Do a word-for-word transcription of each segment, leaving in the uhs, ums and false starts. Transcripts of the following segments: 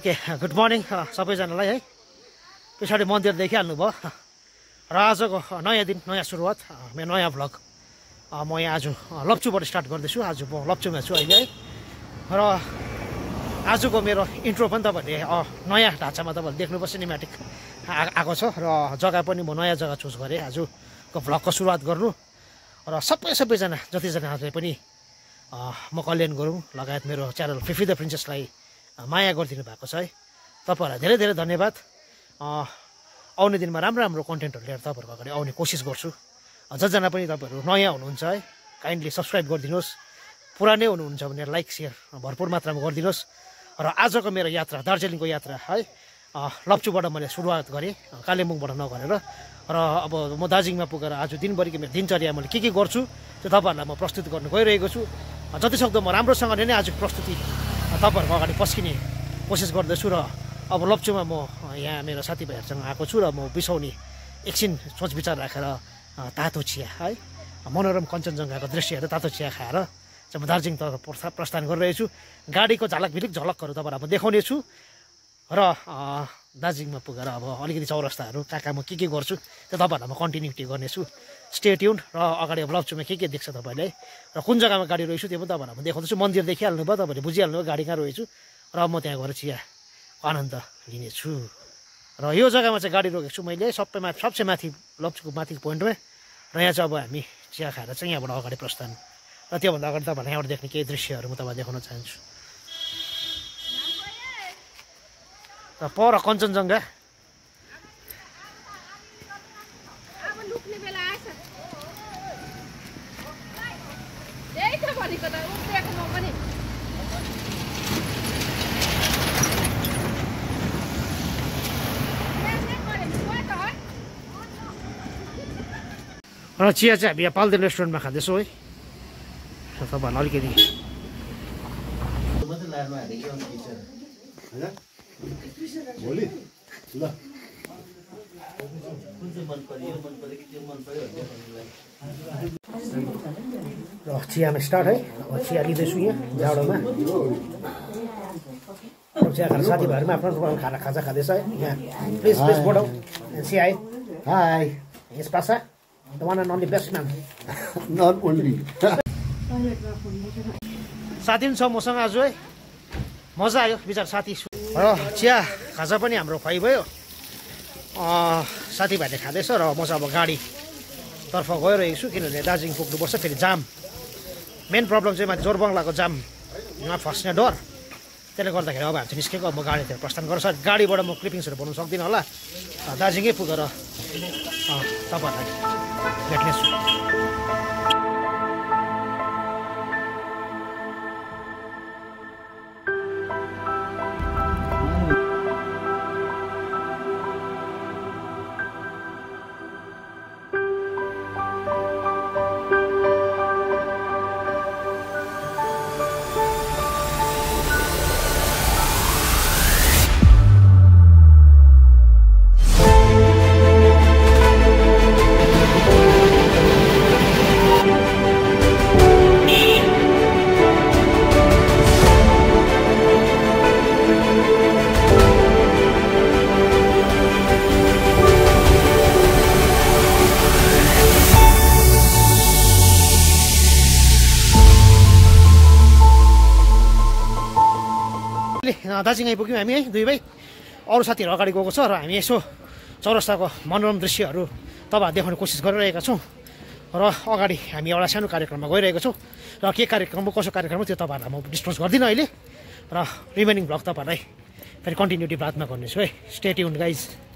Okay good morning सबैजनालाई है पछाडि मन्दिर देखिहाल्नुभयो र आजको नयाँ दिन नयाँ सुरुवात मेरो नयाँ भ्लग म यहाँ आज लप्चूबाट स्टार्ट गर्दैछु आज म लप्चूमा छु अहिले है र आजको मेरो इन्ट्रो पनि तपाईँहरूले नयाँ ढाँचामा तपाईँहरूले देख्नुपर्छ सिनेमेटिक आएको छ र जग्गा पनि म नयाँ जग्गा चुज गरेँ आजको भ्लगको सुरुवात गर्नु र सबै सबैजना जतिजनाहरूले पनि म कल्याण गुरुङ लगायत मेरो च्यानल फिफी द प्रिन्सेसलाई माया गरिदिनु भएको छ है तपाईँहरूलाई धेरै धेरै धन्यवाद आउने दिनमा राम्रो राम्रो कन्टेन्टहरू लिएर तपाईँहरूको अगाडि आउने कोसिस गर्छु जतिजना पनि तपाईँहरू नयाँ हुनुहुन्छ है काइन्डली सब्सक्राइब गरिदिनुहोस् पुरानै हुनुहुन्छ भने लाइक सेयर भरपुर मात्रामा गरिदिनुहोस् र आजको मेरो यात्रा दार्जिलिङको यात्रा है लप्चूबाट मैले सुरुवात गरेँ कालिम्पोङबाट नगरेर र अब म दार्जिलिङमा पुगेर आज दिनभरिको मेरो दिनचर्या मैले के के गर्छु त्यो तपाईँहरूलाई म प्रस्तुत गर्नु गइरहेको छु जतिसक्दो म राम्रोसँगले नै आजको प्रस्तुति तपाईँहरूको अगाडि पस्किने कोसिस गर्दैछु र अब लप्चूमा म यहाँ मेरो साथीभाइहरूसँग आएको छु र म बिसाउने एकछिन सोच विचार राखेर तातो चिया है मनोरम कञ्चनजङ्घाको दृश्यहरू तातो चिया खाएर चाहिँ म दार्जिलिङतर्फ प्रस्थान गरिरहेछु गाडीको झलक भिलिक झलकहरू तपाईँहरूलाई म देखाउने छु र दार्जिलिङमा पुगेर अब अलिकति चौरस्ताहरू कहाँ कहाँ म के के गर्छु त्यो तपाईँहरूलाई म कन्टिन्युटी गर्नेछु स्टे ट्युन र अगाडि अब लप्चूमा के के देख्छ तपाईँले र कुन जग्गामा गाडी रहेछु त्यो पनि तपाईँहरूलाई म देखाउँदैछु मन्दिर देखिहाल्नु भयो तपाईँले बुझिहाल्नु भयो गाडी कहाँ रहेछु र म त्यहाँ गएर चिया आनन्द लिनेछु र यो जग्गामा चाहिँ गाडी रोकेको छु मैले सबै माथि सबसे माथि लप्चूको माथिको पोइन्टमा र यहाँ चाहिँ अब हामी चिया खाएर चाहिँ यहाँबाट अगाडि प्रस्थान र त्योभन्दा अगाडि तपाईँलाई यहाँबाट देख्ने केही दृश्यहरू म तपाईँलाई देखाउन चाहन्छु र पर कञ्चनजङ्घा र चिया चाहिँ हामी यहाँ पाल्देन रेस्टुरेन्टमा खाँदैछौँ है तपाईँहरूलाई अलिकति र चियामा स्टार्ट है अब चिया लिँदैछु यहाँ जाडोमा चिया खाएर साथीभाइहरूमा आफ्नो खाना खाजा खाँदैछ है यहाँ प्लिज प्लिज बढाउ चिया है हाई यस पासा The one and only best man. Not only. साथी पनि छ मसँग आज है मजा आयो विचार साथी र चिया खाजा पनि हाम्रो खुवाइभयो साथीभाइले खाँदैछ र म चाहिँ अब गाडीतर्फ गइरहेको छु किनभने दार्जिलिङ पुग्नुपर्छ फेरि जाम मेन प्रब्लम चाहिँ माथि जोरबङ्गलाको जाममा फस्ने डर त्यसले गर्दाखेरि अब हामी चाहिँ निस्केको अब म गाडीतिर प्रस्थान गर्छु गाडीबाट म क्लिपिङ्सहरू बनाउनु सक्दिनँ होला दार्जिलिङै पुगेर तपाईँहरूलाई भेट्नेछु दार्जिलिङ आइपुग्यौँ हामी है दुई भाइ अरू साथीहरू अगाडि गएको छ र हामी यसो चौरस्ताको मनोरम दृश्यहरू तपाईँहरू देखाउने कोसिस गरिरहेका छौँ र अगाडि हामी एउटा सानो कार्यक्रममा गइरहेको छौँ र के कार्यक्रम हो कसो कार्यक्रम हो त्यो तपाईँहरूलाई म डिस्क्लोज गर्दिनँ अहिले र रिमेनिङ भ्लग तपाईँहरूलाई फेरि कन्टिन्युटी बादमा गर्नेछु है स्टे ट्युन गाइज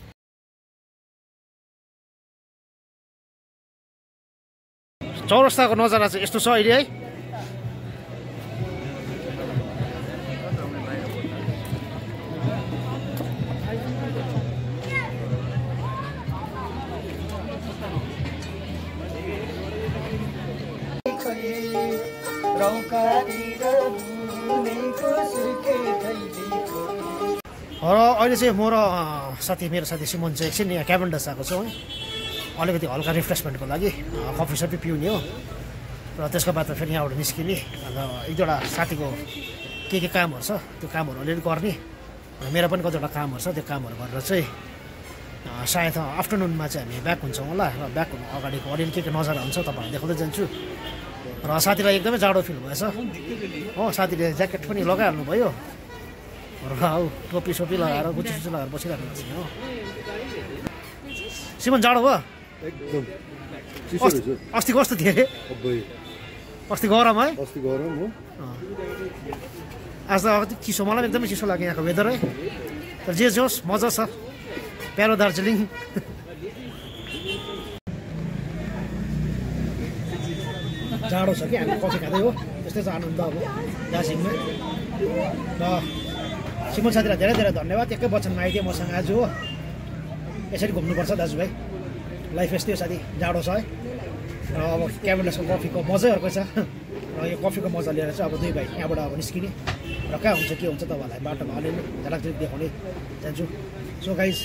चौरस्ताको नजारा चाहिँ यस्तो छ अहिले है र अहिले चाहिँ म र साथी मेरो साथी सिमन चाहिँ एकछिन यहाँ क्याबन्डस आएको छौँ है अलिकति हल्का रिफ्रेसमेन्टको लागि कफी सफी पिउने हो र त्यसको बाद फेरि यहाँबाट निस्किने र एक दुईवटा साथीको के के कामहरू छ त्यो कामहरू अलिअलि गर्ने मेरो पनि कतिवटा कामहरू छ, त्यो कामहरू गरेर चाहिँ सायद आफ्टरनुनमा चाहिँ हामी ब्याक हुन्छौँ होला। र ब्याक हुनु अगाडिको अलिअलि के के नजारा हुन्छ तपाईँहरू देखाउँदै जान्छु। र साथीलाई एकदमै जाडो फिल भएछ हो, साथीले ज्याकेट पनि लगाइहाल्नु भयो र हौ टोपी सोपी लगाएर गुची सुची लगाएर बसिरहेको छ हो। सिमन जाडो भयो एकदम अस्ति कस्तो थियो अरे? अस्ति गरम है, अस्ति गरम हो, आज त अलिक चिसो, मलाई एकदमै चिसो लाग्यो यहाँको वेदर है। तर जे जे होस् मजा छ, प्यारो दार्जिलिङ। जाडो छ कि हामी कफी खाँदै हो, त्यस्तै छ आनन्द अब दार्जिलिङमा। र सिमन साथीलाई धेरै धेरै धन्यवाद, एकै वचनमा आइदियो मसँग आज हो। यसरी घुम्नुपर्छ दाजुभाइ, लाइफ यस्तै हो साथी, जाडो छ है। र अब क्याबेन्डसको कफीको मजै अर्को छ। र यो कफीको मजा लिएर चाहिँ अब दुई भाइ यहाँबाट अब निस्किने र कहाँ हुन्छ के हुन्छ तपाईँहरूलाई बाटोमा अलिअलि झलकझलक देखाउने जान्छु। सो गाइज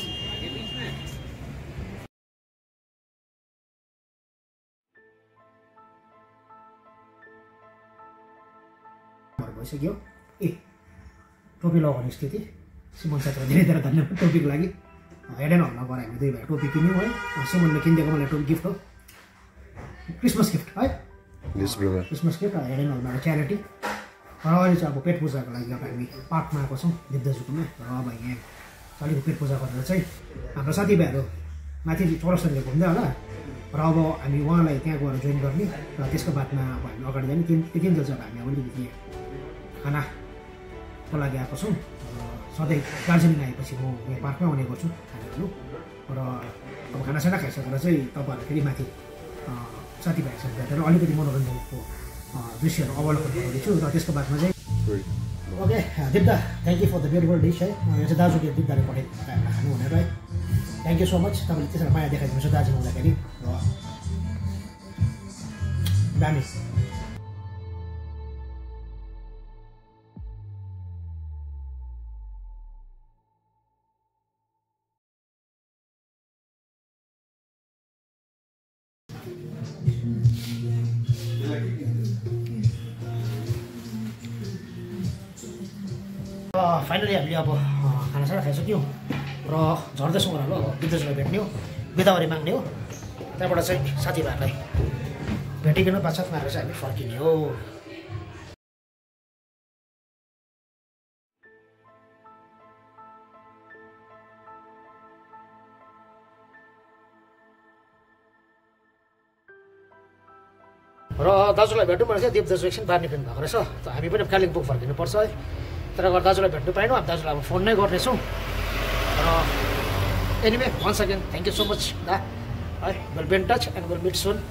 भइसक्यो। ए टोपी लगाउने स्थिति, सिमन साथीलाई धेरै धेरै धन्यवाद टोपीको लागि। हेड एन्ड हलमा गएर हामी दुई भाइ टोपी किन्यौँ है। सिमनले किनिदिएको मलाई टोपी गिफ्ट हो, क्रिसमस गिफ्ट है, क्रिसमस गिफ्ट हेड एन्ड हलमा च्यारिटी। र अहिले चाहिँ अब पेट पूजाको लागि अब हामी पार्कमा आएको छौँ देवदाजुकोमा। र अब यहाँ अलिकति पेट पूजा गरेर चाहिँ हाम्रो साथीभाइहरू माथि चौरस्ताले घुम्दै होला। र अब हामी उहाँलाई त्यहाँ गएर जोइन गर्ने र त्यसको बादमा अब हामी अगाडि जाने। तिन तिन चाहिँ अब हामी अलिकति खानाको लागि आएको छौँ। सधैँ दार्जिलिङ आएपछि म यहाँ पार्कमै आउने गर्छु खाना खानु। र अब खानासाना खाइसकेर चाहिँ तपाईँहरू फेरि माथि साथीभाइसँग भेटेर अलिकति मनोरञ्जनको दृश्यहरू अवलोकन गर्दैछु। र त्यसको बादमा चाहिँ ओके दिप्दा thank you for the beautiful dish है। यो चाहिँ दाजुले दिप्दाले पठाइदिनु हामीलाई खानु भनेर है। थ्याङ्क यू सो मच, तपाईँले त्यसरी माया देखाइदिनुहोस् दार्जिलिङ आउँदाखेरि। र दामी फाइनली हामीले अब खानासाना खाइसक्यौँ र झर्दैछौँ होला अब विद्युतलाई भेट्ने हो, बिदावरी माग्ने हो। त्यहाँबाट चाहिँ साथीभाइहरूलाई भेटिकन बाछात मारेर चाहिँ हामी फर्किने हो। र दाजुलाई भेट्नु भनेर चाहिँ देव दाजु एकछिन बाहिर निक्लिनु भएको रहेछ। त हामी पनि कालिम्पोङ फर्किनुपर्छ है। तर गर्दा दाजुलाई भेट्नु पाएनौँ, हामी दाजुलाई अब फोन नै गर्नेछौँ। र anyway once again thank you so much दा है। Will be in touch and will meet soon.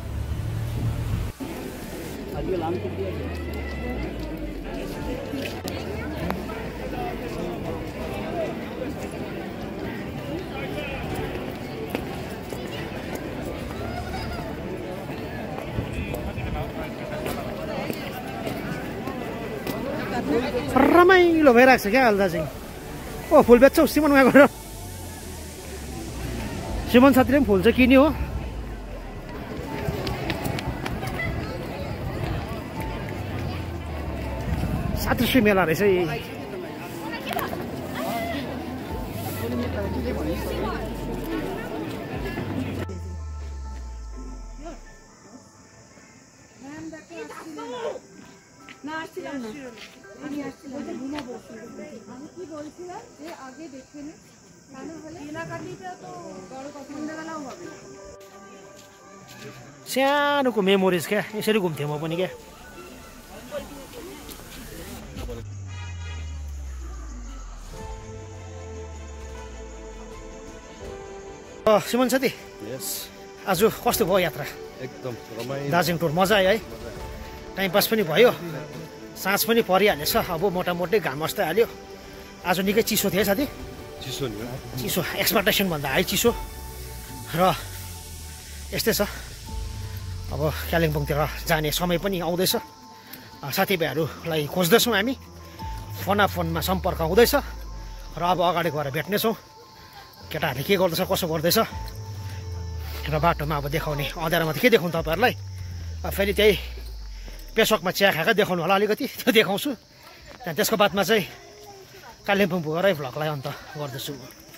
रमाइलो भइरहेको छ क्या अहिले दार्जिलिङ। ओ फुल बेच्छौ सिमन उहाँ गएर? सिमन साथीले पनि फुल चाहिँ किन्यो हो। सातृश्री मेला रहेछ यही। सानोको मेमोरिज क्या, यसरी घुम्थेँ म पनि क्या। सिमन साथी आज कस्तो भयो यात्रा? एकदम रमाइलो, दार्जिलिङ टुर मजा आयो है। टाइम पास पनि भयो, साँझ पनि परिहालेछ। अब मोटामोटी घाम अस्दै हाल्यो। आज निकै चिसो थियो साथी, चिसो नि चिसो एक्सपेक्टेसन भन्दा हाई चिसो। र यस्तै छ अब कालिम्पोङतिर जाने समय पनि आउँदैछ। साथीभाइहरूलाई खोज्दैछौँ हामी, फोना फोनमा सम्पर्क हुँदैछ। र अब अगाडि गएर भेट्नेछौँ केटाहरूले के गर्दैछ कसो गर्दैछ। र बाटोमा अब देखाउने, अँध्यारोमा त के देखाउनु तपाईँहरूलाई। फेरि त्यही पेसोकमा चिया खाएकै देखाउनु होला अलिकति, त्यो देखाउँछु। त्यहाँ त्यसको बादमा चाहिँ कालिम्पोङ पुगेरै भ्लगलाई अन्त गर्दैछु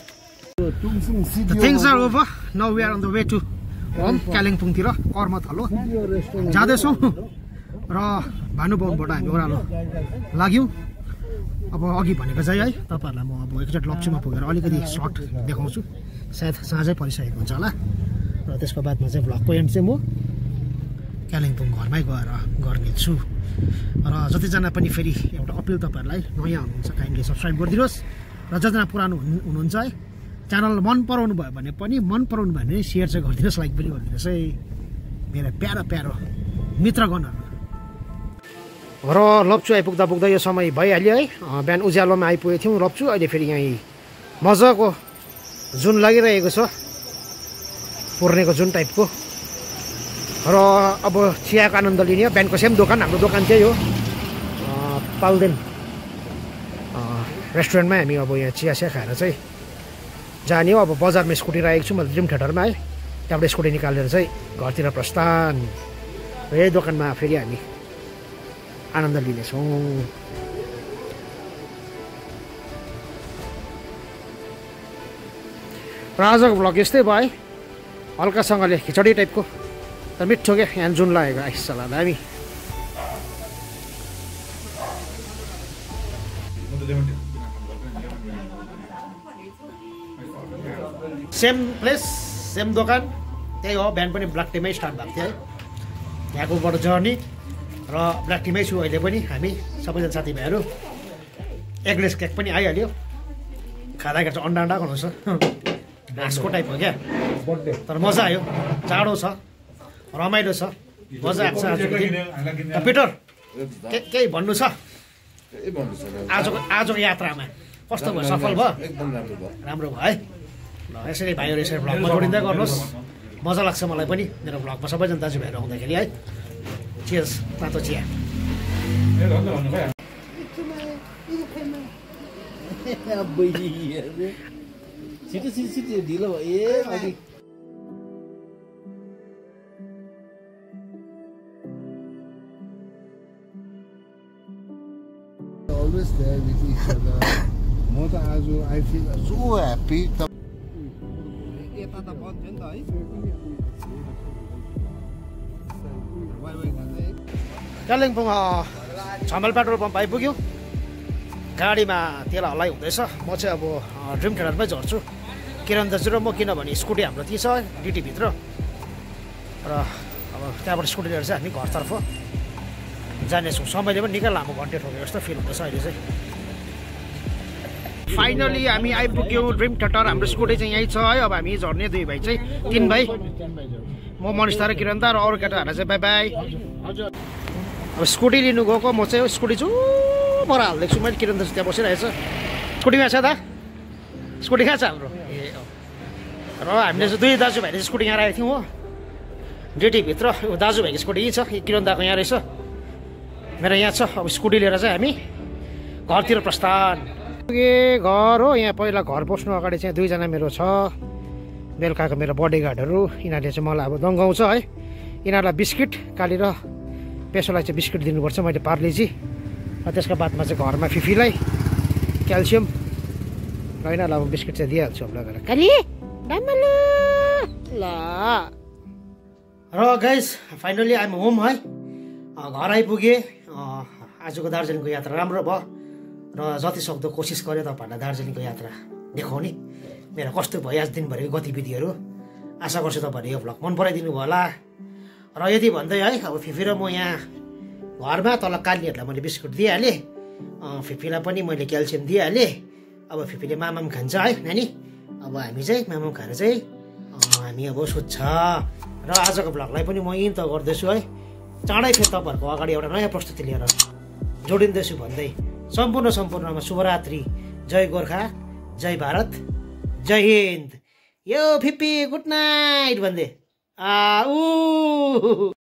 things are over now we are on the way to home कालिम्पोङतिर कर्मथलो जाँदैछौँ र भानुभवनबाट हामी ओह्रालो लाग्यौँ अब अघि भनेको चाहिँ है तपाईँहरूलाई म अब एकचोटि लप्चूमा पुगेर अलिकति सर्ट देखाउँछु सायद साँझै परिसकेको हुन्छ होला र त्यसको बादमा चाहिँ भ्लगको एन्ड चाहिँ म कालिम्पोङ घरमै गएर गर्नेछु र जतिजना पनि फेरि एउटा अपिल तपाईँहरूलाई नयाँ हुनुहुन्छ काइन्डली सब्सक्राइब गरिदिनुहोस् र जतिजना पुरानो हुनुहुन्छ है च्यानल मन पराउनु भयो भने पनि मन पराउनु भयो भने सेयर चाहिँ गरिदिनुहोस् लाइक पनि गरिदिनुहोस् है मेरो प्यारो प्यारो मित्रगणहरू र लप्चू आइपुग्दा पुग्दा यो समय भइहाल्यो है बिहान उज्यालोमा आइपुगेको थियौँ लप्चू अहिले फेरि यहीँ मजाको जुन लागिरहेको छ पुर्नेको जुन टाइपको र अब चियाको आनन्द लिने बिहानको सेम दोकान हाम्रो दोकान त्यही हो पाल्देन रेस्टुरेन्टमै हामी अब यहाँ चिया चिया खाएर चाहिँ जाने हो अब बजारमा स्कुटी राखेको छु मैले ड्रिम थिएटरमा है त्यहाँबाट स्कुटी निकालेर चाहिँ घरतिर प्रस्थान र यही दोकानमा फेरि हामी आनन्द लिनेछौँ र आजको भ्लग यस्तै भयो है हल्कासँगले खिचडी टाइपको तर मिठो क्या यहाँ जुन लागेको आइसला दामी सेम प्लेस सेम दोकान त्यही हो बिहान पनि ब्ल्याक टीमै स्टार्ट भएको थियो है यहाँकोबाट जर्नी र ब्ल्याक टीमै छु अहिले पनि हामी सबैजना साथीभाइहरू एगलेस केक पनि आइहाल्यो खाँदाखेरि चाहिँ अन्डा अन्डा खानुहुन्छ घाँसको टाइप हो क्या तर मजा आयो जाडो छ रमाइलो छ मजा आएको छ आजको दिन पिटर के केही भन्नु छ आजको आजको यात्रामा कस्तो भयो सफल भयो राम्रो भयो है ल यसरी भाइहरू यसरी भ्लगमा जोडिँदै गर्नुहोस् मजा लाग्छ मलाई पनि मेरो भ्लगमा सबैजना दाजुभाइहरू आउँदाखेरि है चियर्स तातो चिया छिटो छिटो छिटो ढिलो ए अघि always there with each other. म त आज I feel so happy. यता त बन्द थियो नि त है वाइ वाइ खाँदै कालिम्पोङ छमेल पेट्रोल पम्प आइपुग्यो गाडीमा तेल हल्लाइ हुँदैछ म चाहिँ अब ड्रिम थिएटरमै झर्छु किरण दाजु र म किनभने स्कुटी हाम्रो त्यही छ डिटीभित्र र अब त्यहाँबाट स्कुटी लिएर चाहिँ हामी घरतर्फ जानेछौँ समयले पनि निकै लामो घन्टे ठोकेको जस्तो फिल हुँदैछ अहिले चाहिँ फाइनली हामी आइपुग्यौँ ड्रिम थिएटर हाम्रो स्कुटी चाहिँ यहीँ छ है अब हामी झर्ने दुई भाइ चाहिँ तिन भाइ म मनिषा र किरण दा र अरू केटाहरूलाई चाहिँ बाई बाई अब स्कुटी लिनु गएको म चाहिँ स्कुटी छु पर हालिदिएको छु मैले किरण दाजु त्यहाँ बसिरहेको छ स्कुटीमा छ दा स्कुटी कहाँ छ हाम्रो ए र हामीले चाहिँ दुई दाजुभाइले चाहिँ स्कुटी यहाँ राखेको थियौँ हो डिटीभित्र दाजुभाइको स्कुटी यहीँ छ किरण दाको यहाँ रहेछ मेरो यहाँ छ अब स्कुटी लिएर चाहिँ हामी घरतिर प्रस्थान पुगे घर हो यहाँ पहिला घर बस्नु अगाडि चाहिँ दुईजना मेरो छ बेलुकाको मेरो बडी गार्डहरू यिनीहरूले चाहिँ मलाई अब दङ्गाउँछ है यिनीहरूलाई बिस्किट काली र पेसोलाई चाहिँ बिस्किट दिनुपर्छ मैले पार्लेजी र त्यसको बादमा चाहिँ घरमा फिफीलाई क्याल्सियम र यिनीहरूलाई अब बिस्किट चाहिँ दिइहाल्छु अब लगेर काली ल र गाइस फाइनली आइम होम है घर आइपुगेँ आजको दार्जिलिङको यात्रा राम्रो भयो र जति सक्दो कोसिस गरेँ तपाईँहरूलाई दार्जिलिङको यात्रा देखाउने मेरो कस्तो भयो आज दिनभरिको गतिविधिहरू आशा गर्छु तपाईँहरूले यो भ्लग मन पराइदिनु भयो होला र यदि भन्दै है अब फिफी र म यहाँ घरमा तल कालीहरूलाई मैले बिस्कुट दिइहालेँ फिफीलाई पनि मैले क्याल्सियम दिइहालेँ अब फिफीले मामाम खान्छ है नानी अब हामी चाहिँ मामाम खाएर चाहिँ हामी अब सुत्छ र आजको भ्लगलाई पनि म यहीँ त गर्दैछु है चाँडै फेरि तपाईँहरूको अगाडि एउटा नयाँ प्रस्तुति लिएर जोडिँदैछु भन्दै सम्पूर्ण सम्पूर्णमा शुभरात्रि जय गोर्खा जय भारत जय हिन्द यो फिप्पी गुड नाइट भन्दै आ ऊ